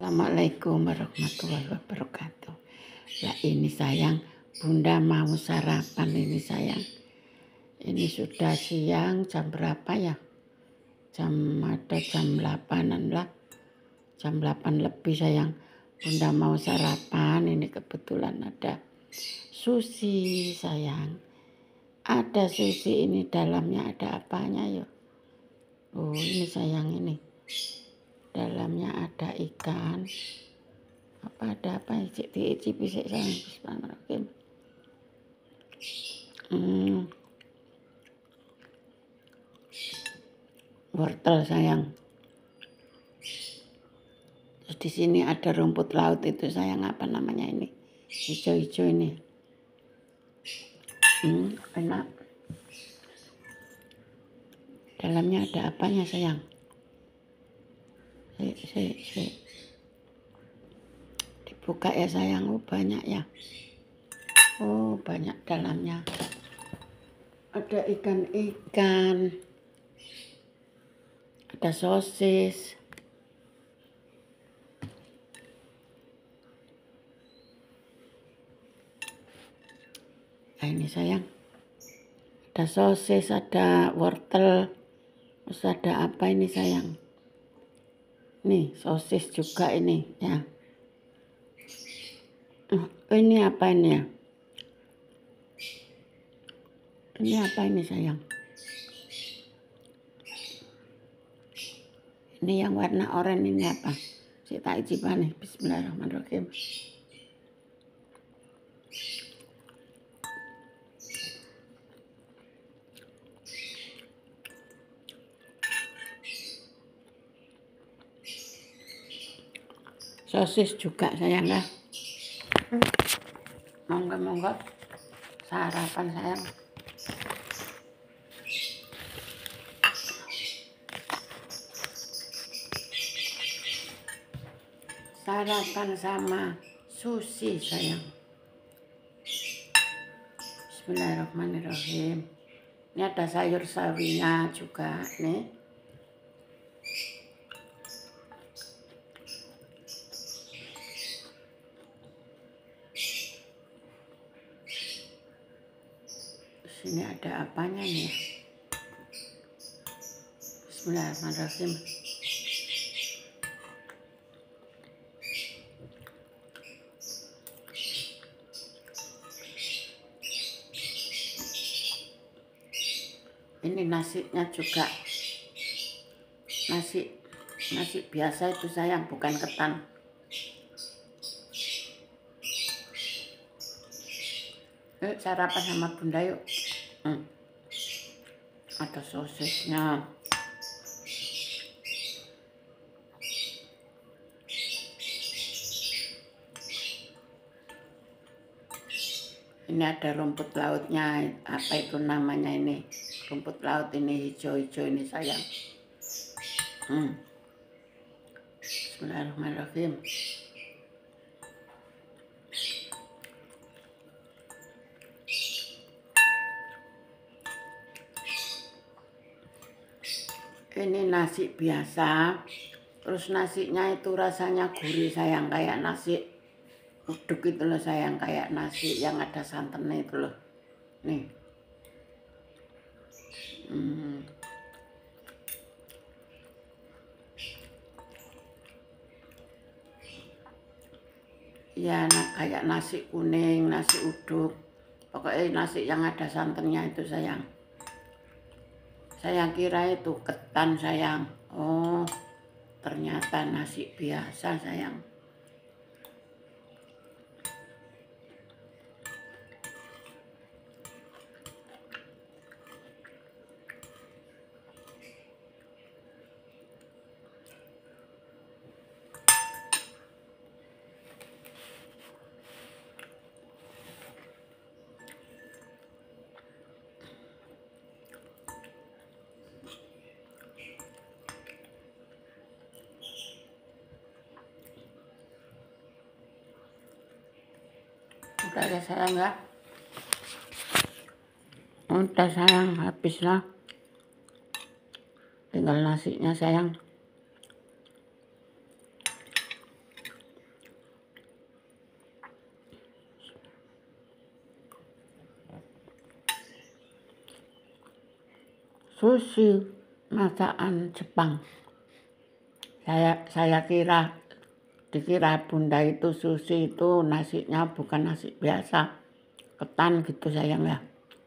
Assalamualaikum warahmatullahi wabarakatuh. Ya ini sayang, Bunda mau sarapan ini sayang. Ini sudah siang, jam berapa ya? Jam 8-an lah. Jam 8 lebih sayang. Bunda mau sarapan, ini kebetulan ada sushi sayang. Ada sushi ini dalamnya ada apanya ya? Oh ini sayang ini. Dalamnya ada ikan. Apa ada apa diicipi sik sayang. Bismillahirrahmanirrahim. Wortel sayang. Terus di sini ada rumput laut itu sayang, apa namanya ini? Hijau-hijau ini. Enak. Dalamnya ada apanya sayang? Sik. Dibuka ya sayang. Oh banyak ya. Oh banyak dalamnya. Ada ikan-ikan. Ada sosis. Nah ini sayang. Ada sosis, ada wortel. Terus ada apa ini sayang? Nih sosis juga ini ya. Ini apa ini ya? Ini apa ini sayang? Ini yang warna oranye ini apa? Kita icipan nih. Bismillahirrahmanirrahim. Sosis juga sayang ya. Monggo sarapan sayang. Sarapan sama sushi sayang. Bismillahirrahmanirrahim. Ini ada sayur sawinya juga nih. Sini ada apanya nih? Bismillahirrahmanirrahim. Ini nasinya juga nasi biasa itu sayang, bukan ketan. Yuk sarapan sama Bunda yuk. Ada sosisnya. Ini ada rumput lautnya. Apa itu namanya ini? Rumput laut ini hijau-hijau ini sayang. Bismillahirrahmanirrahim. Ini nasi biasa. Terus nasinya itu rasanya gurih sayang, kayak nasi uduk itu loh sayang, kayak nasi yang ada santannya itu loh. Nih. Ya kayak nasi kuning, nasi uduk. Pokoknya nasi yang ada santannya itu sayang. Saya kira itu ketan sayang. Oh, ternyata nasi biasa sayang. Udah ya sayang ya. Udah sayang, habis lah. Tinggal nasinya sayang. sushi masakan Jepang. Saya dikira bunda itu sushi itu nasinya bukan nasi biasa, ketan gitu sayang ya.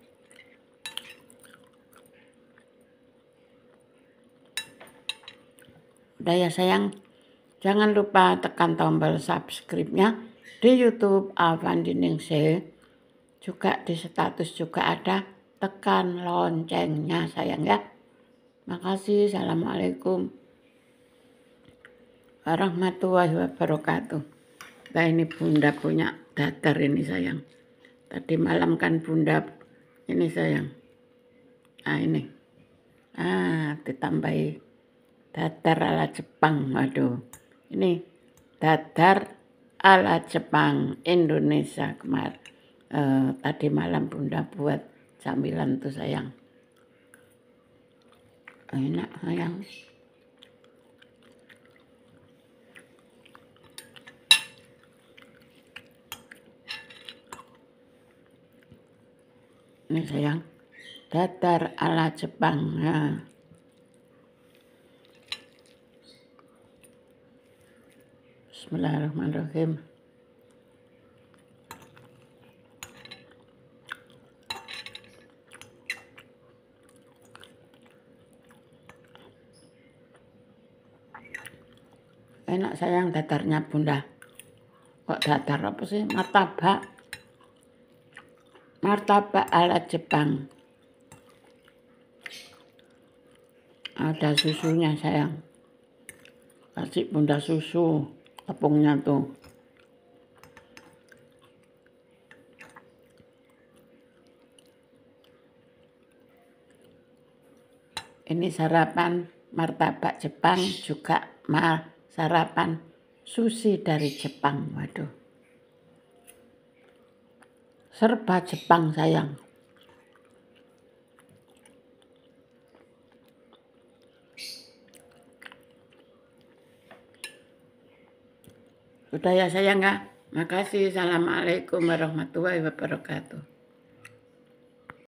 Udah ya sayang, jangan lupa tekan tombol subscribe-nya di YouTube Afandi Ningsih. Juga di status juga ada, tekan loncengnya sayang ya. Makasih, assalamualaikum warahmatullahi wabarakatuh. Nah ini bunda punya dadar ini sayang. Tadi malam kan bunda ini sayang. Nah ini. Ditambahi dadar ala Jepang. Waduh. Ini dadar ala Jepang Indonesia kemarin. Tadi malam bunda buat camilan tuh sayang. Enak sayang. Ini sayang, dadar ala Jepang. Nah. Bismillahirrahmanirrahim. Enak sayang dadarnya bunda. Kok dadar apa sih? Martabak. Martabak ala Jepang. Ada susunya sayang. Kasih bunda susu. Tepungnya tuh. Ini sarapan martabak Jepang, juga sarapan sushi dari Jepang. Waduh. Serba Jepang sayang. Sudah ya sayang ya. Makasih. Assalamualaikum warahmatullahi wabarakatuh.